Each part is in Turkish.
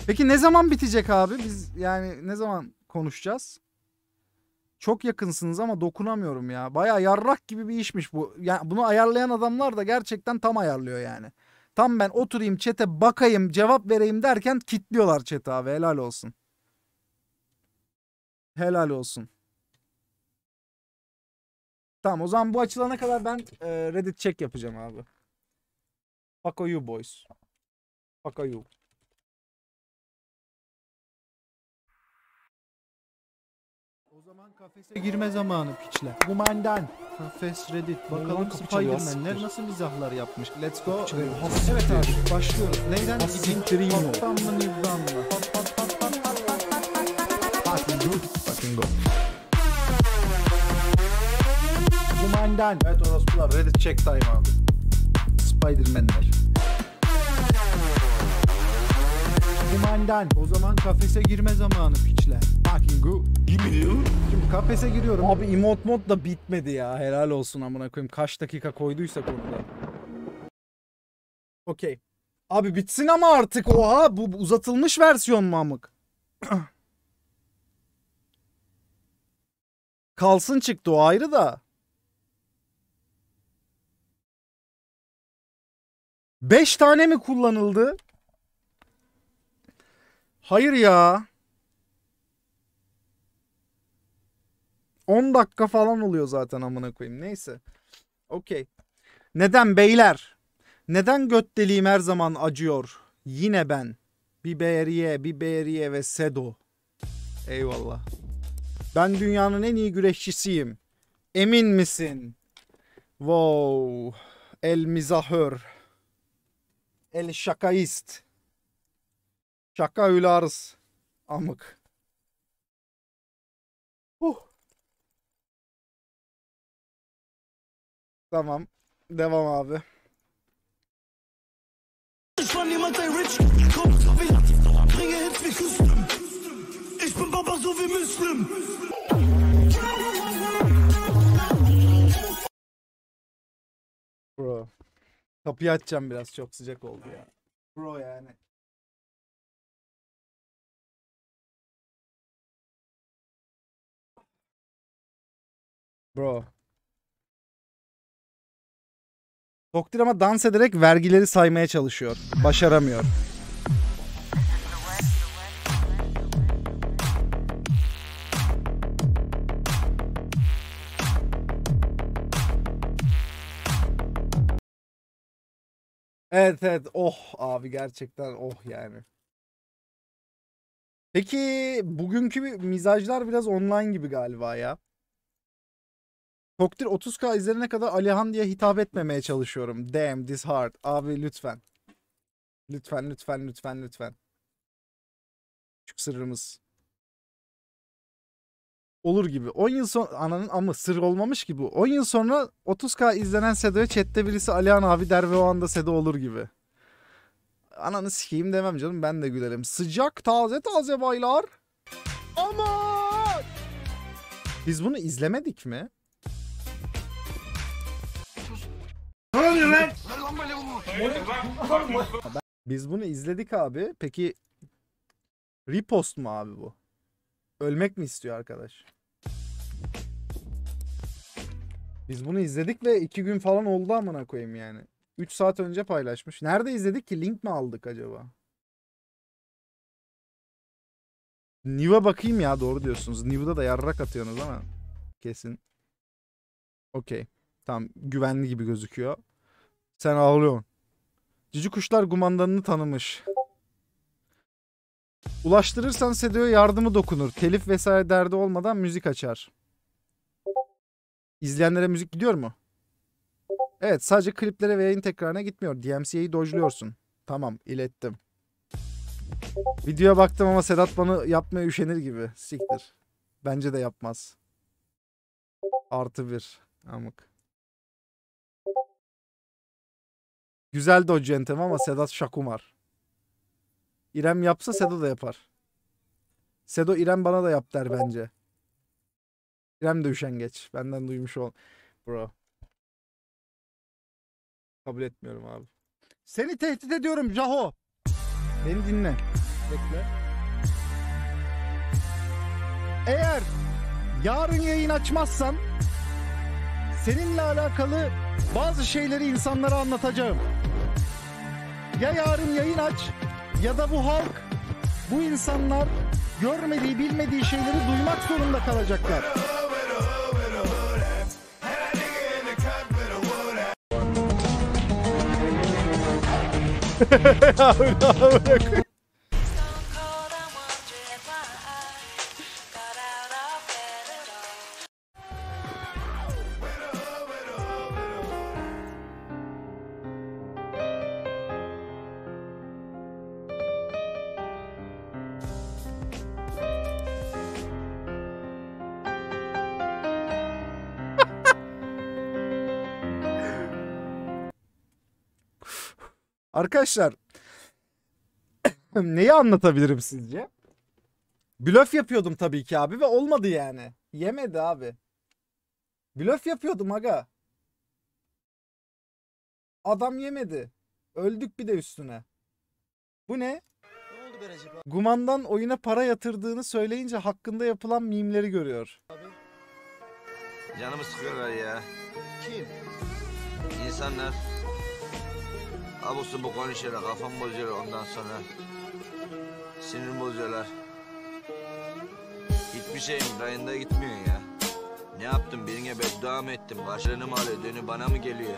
Peki ne zaman bitecek abi? Biz yani ne zaman konuşacağız? Çok yakınsınız ama dokunamıyorum ya. Baya yarrak gibi bir işmiş bu. Yani bunu ayarlayan adamlar da gerçekten tam ayarlıyor yani. Tam ben oturayım chat'e bakayım cevap vereyim derken kitliyorlar chat'i abi. Helal olsun. Helal olsun. Tamam o zaman bu açılana kadar ben Reddit check yapacağım abi. Fuck you boys. Fuck you. O zaman kafese girme zamanı piçler. Kumandan. Kafes Reddit. Bakalım Spider-Man'ler nasıl mizahlar yapmış. Let's go. Evet abi başlıyoruz. Neyden gideyim? Hot'tan mı New'dan mı? Fucking go. Kumandan. Evet orospular Reddit check time abi. Spider-Man'ler. Kumandan. O zaman kafese girme zamanı piçler. Fucking go. Şimdi kafese giriyorum. Abi emote mod da bitmedi ya. Helal olsun amına koyayım. Kaç dakika koyduysak orada. Okey. Abi bitsin ama artık. Oha bu uzatılmış versiyon mu amık? Kalsın çıktı o ayrı da. 5 tane mi kullanıldı? Hayır ya. 10 dakika falan oluyor zaten amına koyayım. Neyse. Okey. Neden beyler? Neden göt deliğim her zaman acıyor? Yine ben. Biberiye ve Sedo. Eyvallah. Ben dünyanın en iyi güreşçisiyim. Emin misin? Wow. El mizahör. El şakaist. Şaka ülarız. Amık. Tamam. Devam abi. Von niemand ein Rich, kommt wie bringe Hits wie Küsten. Ich bin Baba so wie Muslim. Bro. Kapıyı açacağım biraz çok sıcak oldu ya. Bro yani. Bro. Doktor ama dans ederek vergileri saymaya çalışıyor. Başaramıyor. Evet. Oh abi gerçekten oh yani. Peki bugünkü mizajlar biraz online gibi galiba ya. Toktir 30K izlenene kadar Alihan diye hitap etmemeye çalışıyorum. Damn this hard. Abi lütfen. Lütfen. Küçük sırrımız. Olur gibi. 10 yıl sonra ananın ama sır olmamış gibi. 10 yıl sonra 30K izlenen Sedo'ya chatte birisi Alihan abi der ve o anda Sedo olur gibi. Ananı sikeyim demem canım ben de gülerim. Sıcak taze baylar. Aman! Biz bunu izlemedik mi? Biz bunu izledik abi. Peki repost mu abi bu? Ölmek mi istiyor arkadaş? Biz bunu izledik ve 2 gün falan oldu amına koyayım yani. 3 saat önce paylaşmış. Nerede izledik ki? Link mi aldık acaba? New'a bakayım ya doğru diyorsunuz. New'da da yarrak atıyorsunuz ama kesin. Okey. Tamam güvenli gibi gözüküyor. Sen ağlıyorsun. Cici kuşlar kumandanını tanımış. Ulaştırırsan Sedo'ya yardımı dokunur. Telif vesaire derdi olmadan müzik açar. İzleyenlere müzik gidiyor mu? Evet sadece kliplere ve yayın tekrarına gitmiyor. DMCA'yı dojluyorsun. Tamam ilettim. Videoya baktım ama Sedat bana yapmaya üşenir gibi. Siktir. Bence de yapmaz. +1. Amık. Güzel dodge yöntemi ama Sedat Şakumar. İrem yapsa Sedo da yapar. Sedo İrem bana da yap der bence. İrem de üşengeç. Benden duymuş ol. Bro. Kabul etmiyorum abi. Seni tehdit ediyorum Jaho. Beni dinle. Bekle. Eğer yarın yayın açmazsan seninle alakalı bazı şeyleri insanlara anlatacağım. Ya yarın yayın aç ya da bu halk, bu insanlar görmediği, bilmediği şeyleri duymak zorunda kalacaklar. Arkadaşlar neyi anlatabilirim sizce? Blöf yapıyordum tabii ki abi ve olmadı yani. Yemedi abi. Blöf yapıyordum aga. Adam yemedi. Öldük bir de üstüne. Bu ne? Ne oldu be Recep abi? Guman'dan oyuna para yatırdığını söyleyince hakkında yapılan mimleri görüyor. Canımı sıkıyorlar ya. Kim? İnsanlar abusu bu konuşuyorlar, kafamı bozuyorlar ondan sonra. Sinirimi bozuyorlar. Hiçbir şeyim rayında gitmiyor ya. Ne yaptım, birine beddua mı ettim? Karşılığını mı alıyor, dönü bana mı geliyor?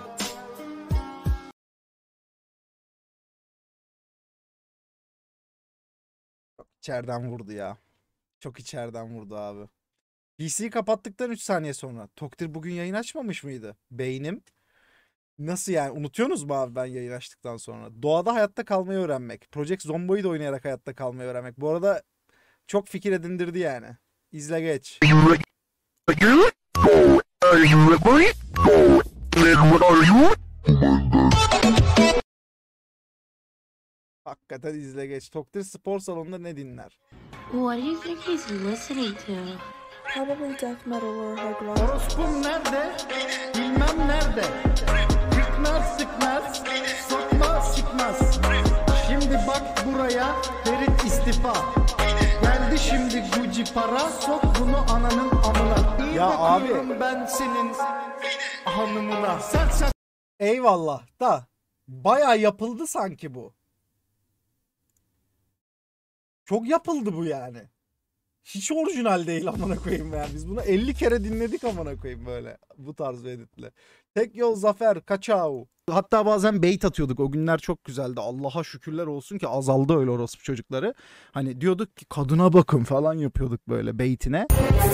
İçeriden vurdu ya. Çok içeriden vurdu abi. PC'yi kapattıktan 3 saniye sonra. Toktir bugün yayın açmamış mıydı? Beynim. Nasıl yani? Unutuyorsunuz mu abi ben yayın açtıktan sonra? Doğada hayatta kalmayı öğrenmek. Project Zombo'yu da oynayarak hayatta kalmayı öğrenmek. Bu arada çok fikir edindirdi yani. İzle geç. Hakikaten izle geç. Toktir spor salonunda ne dinler? What do you think he's listening to? Probably death metal or hard rock. Orospum nerede? Bilmem nerede. Tıkmaz sıkmaz, sokma sıkmaz. Şimdi bak buraya, Ferit istifa. Geldi şimdi Gucci para, sok bunu ananın amına. İyi Ya bakıyorum abi. ben senin hanımına. Sen Eyvallah da bayağı yapıldı sanki bu. Çok yapıldı bu yani. Hiç orijinal değil amına koyayım yani. Biz bunu 50 kere dinledik amına koyayım böyle. Bu tarz bir editle. Tek yol zafer, kaçao. Hatta bazen bait atıyorduk. O günler çok güzeldi. Allah'a şükürler olsun ki azaldı öyle orospu çocukları. Hani diyorduk ki kadına bakın falan yapıyorduk böyle baitine.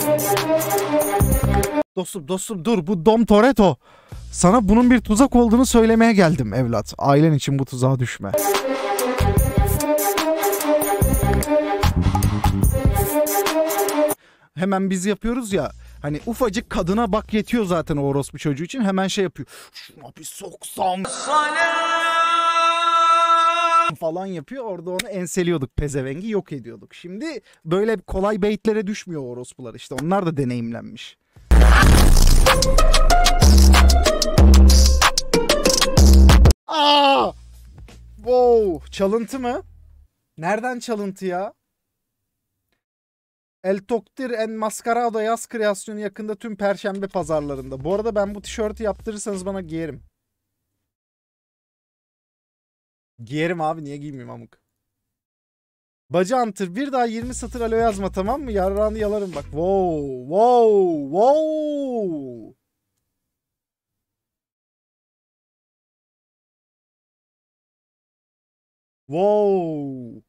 Dostum dur, bu Dom Toretto. Sana bunun bir tuzak olduğunu söylemeye geldim evlat. Ailen için bu tuzağa düşme. Hemen biz yapıyoruz ya. Hani ufacık kadına bak yetiyor zaten o orospu çocuğu için. Hemen şey yapıyor. Şuna bir soksam. Falan yapıyor. Orada onu enseliyorduk. Pezevengi yok ediyorduk. Şimdi böyle kolay baitlere düşmüyor o orospular. İşte onlar da deneyimlenmiş. Aa! Wow! Çalıntı mı? Nereden çalıntı ya? El Toktir Enmascarado yaz kreasyonu yakında tüm perşembe pazarlarında. Bu arada ben bu tişörtü yaptırırsanız bana giyerim. Giyerim abi, niye giymeyeyim amık. Bacı Antır bir daha 20 satır alo yazma, tamam mı? Yarrağını yalarım bak. Wow wow wow. Wow.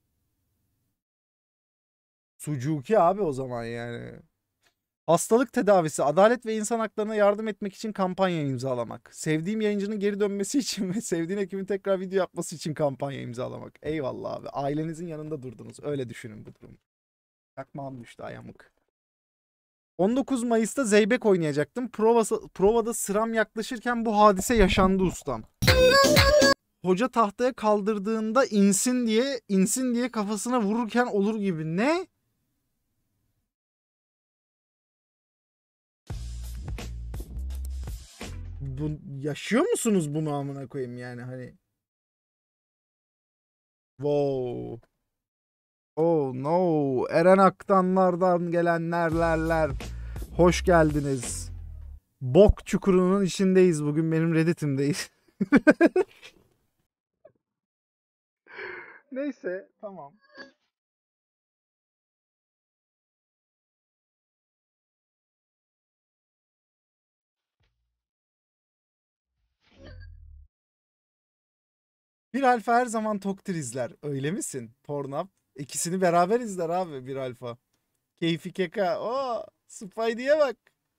Sucuki abi o zaman yani. Hastalık tedavisi, adalet ve insan haklarına yardım etmek için kampanya imzalamak. Sevdiğim yayıncının geri dönmesi için ve sevdiğin ekibin tekrar video yapması için kampanya imzalamak. Eyvallah abi. Ailenizin yanında durdunuz. Öyle düşünün bu durumu. Yakmağım düştü ayamık. 19 Mayıs'ta Zeybek oynayacaktım. Provada sıram yaklaşırken bu hadise yaşandı ustam. Hoca tahtaya kaldırdığında insin diye kafasına vururken olur gibi. Ne? Bu, yaşıyor musunuz bunu amına koyayım yani hani? Wow. Oh no. Eren Aktanlardan gelenlerler. Hoş geldiniz. Bok çukurunun içindeyiz bugün, benim Reddit'imdeyiz. Neyse tamam. Bir alfa her zaman Toktir izler. Öyle misin? Pornhub. İkisini beraber izler abi bir alfa. Keyfi keka. Oo, Spidey'e bak.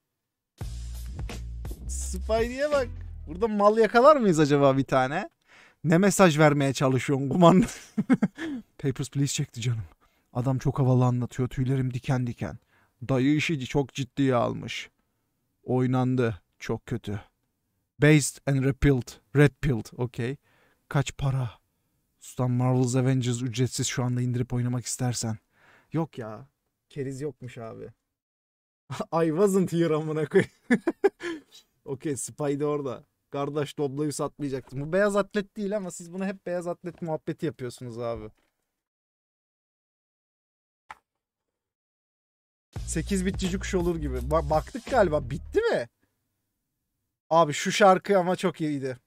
Spidey'e bak. Burada mal yakalar mıyız acaba bir tane? Ne mesaj vermeye çalışıyorsun kumanda? Papers, Please çekti canım. Adam çok havalı anlatıyor. Tüylerim diken diken. Dayı işi çok ciddiye almış. Oynandı. Çok kötü. Based and Repilled. Red Pilled. Okey. Kaç para? Ustam, Marvel's Avengers ücretsiz şu anda, indirip oynamak istersen. Yok ya. Keriz yokmuş abi. I wasn't here amına koyayım. Okey, Spidey orada. Kardeş, Doblo'yu satmayacaktım. Bu beyaz atlet değil ama siz bunu hep beyaz atlet muhabbeti yapıyorsunuz abi. 8 bit cici kuş olur gibi. Baktık galiba. Bitti mi? Abi şu şarkı ama çok iyiydi.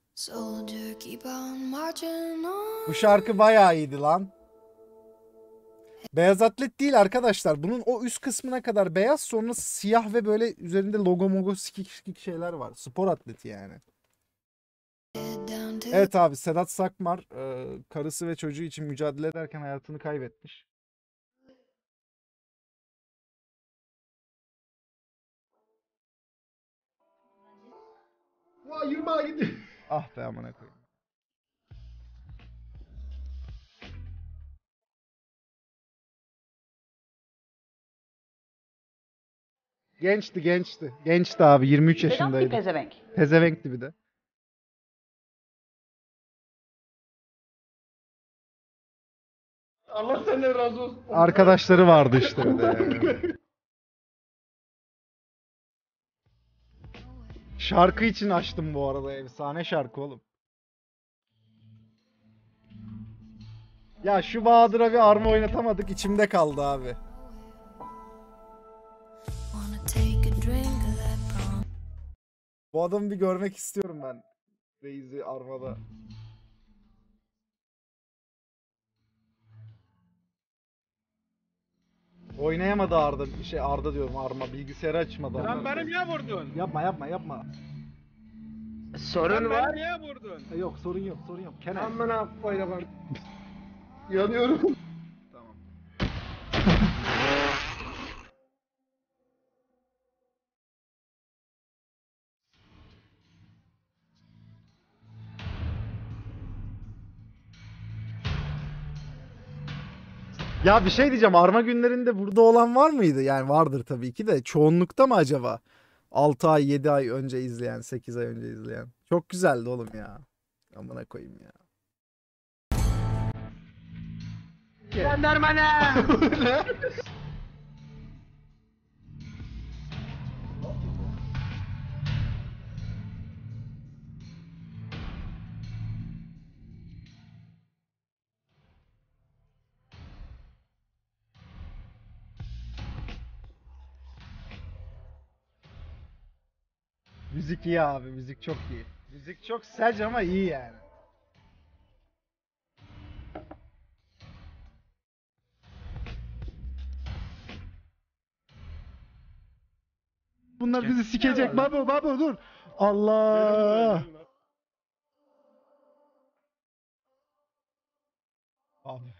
Bu şarkı bayağı iyiydi lan. Beyaz atlet değil arkadaşlar. Bunun o üst kısmına kadar beyaz, sonra siyah ve böyle üzerinde logo mogo sikik şeyler var. Spor atleti yani. Evet abi, Sedat Sakmar karısı ve çocuğu için mücadele ederken hayatını kaybetmiş. Vay, yürüme gidiyor. Ah be amına koyayım. Gençti. Gençti abi, 23 yaşındaydı. Pezevenk. Pezevenkti bir de. Allah senden razı olsun. Arkadaşları vardı işte bir de yani. Şarkı için açtım bu arada, efsane şarkı oğlum. Ya şu Bahadır'a bir arma oynatamadık, içimde kaldı abi. Bu adamı bir görmek istiyorum ben. Reis'i armada. Oynayamadı Arda. Arda diyorum, arma. Bilgisayarı açmadı. Sen beni niye vurdun? Yapma. Sorun var. Niye vurdun? Yok, sorun yok. Kenan. Amına koyda bak. Yanıyorum. Tamam. Ya bir şey diyeceğim. Arma günlerinde burada olan var mıydı? Yani vardır tabii ki de. Çoğunlukta mı acaba? 6 ay, 7 ay önce izleyen, 8 ay önce izleyen. Çok güzeldi oğlum ya. Amına koyayım ya. Göndermene. Müzik iyi abi. Müzik çok iyi. Müzik çok sadece ama iyi yani. Bunlar bizi sikecek. Baba dur. Allah. Abi.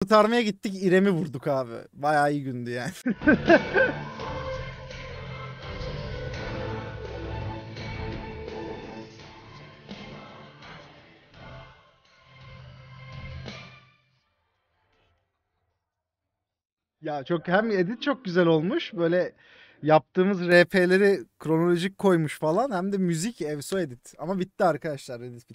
kurtarmaya gittik. İrem'i vurduk abi. Bayağı iyi gündü yani. Ya çok hem edit çok güzel olmuş. Böyle yaptığımız RP'leri kronolojik koymuş falan. Hem de müzik efso edit. Ama bitti arkadaşlar, edit bitti.